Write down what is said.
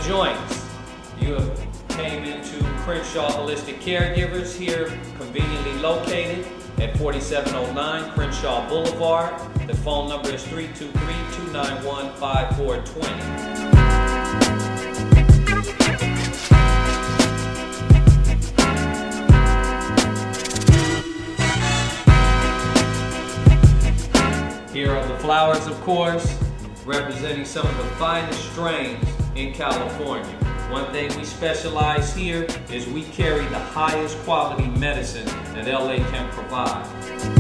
joints. You have came into Crenshaw Holistic Caregivers here, conveniently located at 4709 Crenshaw Boulevard. The phone number is 323-291-5420. Here are the flowers, of course, representing some of the finest strains in California. One thing we specialize here is we carry the highest quality medicine that LA can provide.